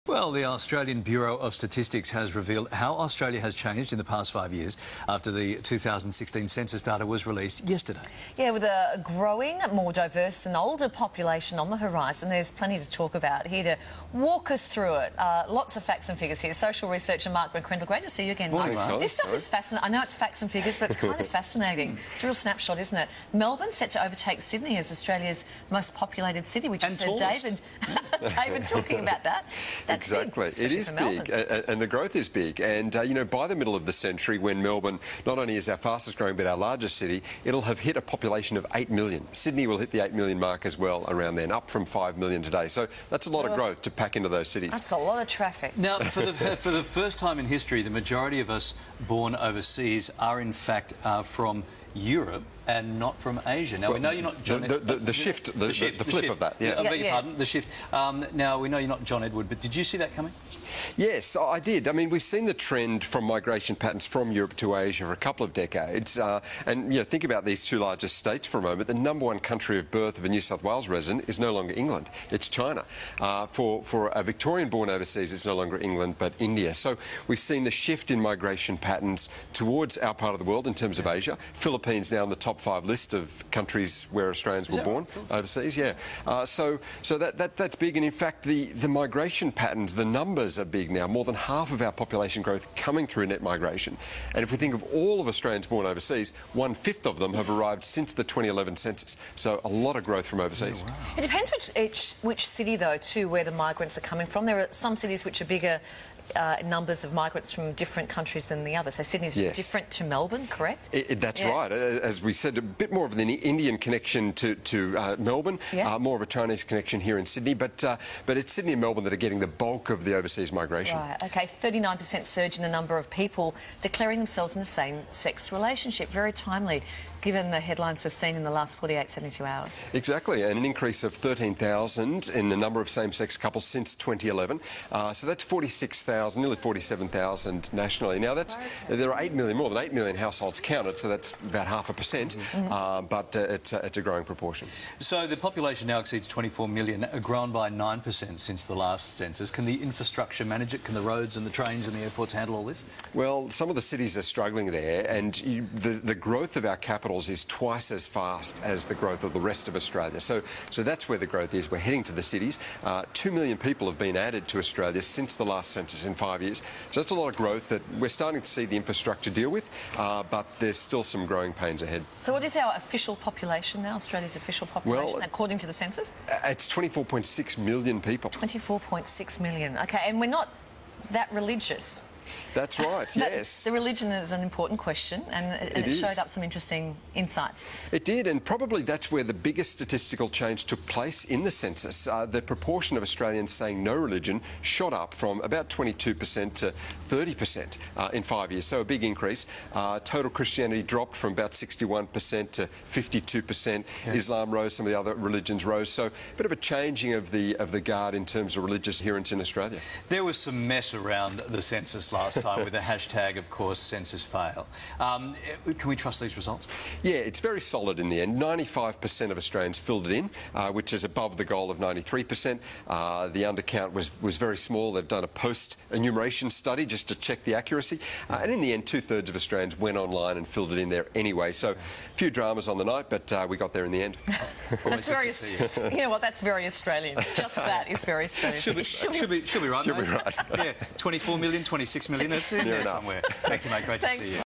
Well, the Australian Bureau of Statistics has revealed how Australia has changed in the past 5 years after the 2016 census data was released yesterday. Yeah, with a growing, more diverse and older population on the horizon, there's plenty to talk about. Here to walk us through it, lots of facts and figures here. Social researcher Mark McCrindle, great to see you again, Mark. Morning, This stuff is fascinating. I know it's facts and figures, but it's kind of fascinating. It's a real snapshot, isn't it? Melbourne set to overtake Sydney as Australia's most populated city. We just heard David talking about that. That's exactly. Big, it is big, and the growth is big. And, you know, by the middle of the century, when Melbourne not only is our fastest growing but our largest city, it'll have hit a population of 8 million. Sydney will hit the 8 million mark as well around then, up from 5 million today. So that's a lot of growth to pack into those cities. That's a lot of traffic. Now, for the first time in history, the majority of us born overseas are in fact from Europe and not from Asia. Now, we know you're not John... The flip of that, yeah. I beg your pardon, the shift. Now, we know you're not John Edward, but did you see that coming? Yes, I did. I mean, we've seen the trend from migration patterns from Europe to Asia for a couple of decades. And, you know, think about these two largest states for a moment. The number one country of birth of a New South Wales resident is no longer England. It's China. For a Victorian born overseas, it's no longer England, but India. So we've seen the shift in migration patterns towards our part of the world in terms of Asia. Philippines now in the top 5 list of countries where Australians were born overseas. Yeah. So that's big. And in fact, the migration patterns, the numbers are big now. More than half of our population growth coming through net migration. And if we think of all of Australians born overseas, 1/5 of them have arrived since the 2011 census. So a lot of growth from overseas. Oh, wow. It depends which city, though, too, where the migrants are coming from. There are some cities which are bigger numbers of migrants from different countries than the others. So Sydney's different to Melbourne, correct? That's right. As we said, a bit more of an Indian connection to Melbourne, more of a Chinese connection here in Sydney. But it's Sydney and Melbourne that are getting the bulk of the overseas migration. Right, OK. 39% surge in the number of people declaring themselves in the same-sex relationship. Very timely, given the headlines we've seen in the last 48, 72 hours. Exactly, and an increase of 13,000 in the number of same-sex couples since 2011. So that's 46,000, nearly 47,000 nationally. Now, there are 8 million, more than 8 million households counted, so that's about 0.5%, but it's a growing proportion. So the population now exceeds 24 million, grown by 9% since the last census. Can the infrastructure manage it? Can the roads and the trains and the airports handle all this? Well, some of the cities are struggling there, and the growth of our capital is twice as fast as the growth of the rest of Australia. So that's where the growth is. We're heading to the cities. 2 million people have been added to Australia since the last census in 5 years. So that's a lot of growth that we're starting to see the infrastructure deal with, but there's still some growing pains ahead. So what is our official population now, Australia's official population, according to the census? It's 24.6 million people. 24.6 million. OK, and we're not that religious. That's right, yes. The religion is an important question, and it showed up some interesting insights. It did, and probably that's where the biggest statistical change took place in the census. The proportion of Australians saying no religion shot up from about 22% to 30% in 5 years, so a big increase. Total Christianity dropped from about 61% to 52%. Islam rose, some of the other religions rose, so a bit of a changing of the guard in terms of religious adherence in Australia. There was some mess around the census last time with the hashtag, of course, census fail. Can we trust these results? Yeah, it's very solid in the end. 95% of Australians filled it in, which is above the goal of 93%. The undercount was very small. They've done a post-enumeration study just to check the accuracy. And in the end, 2/3 of Australians went online and filled it in there anyway. So a few dramas on the night, but we got there in the end. That's very, you know what, that's very Australian. Just that is very Australian. Should be right, Should be right. Yeah, 24 million, 26 million, that's in there somewhere. Thank you, mate. Great to see you.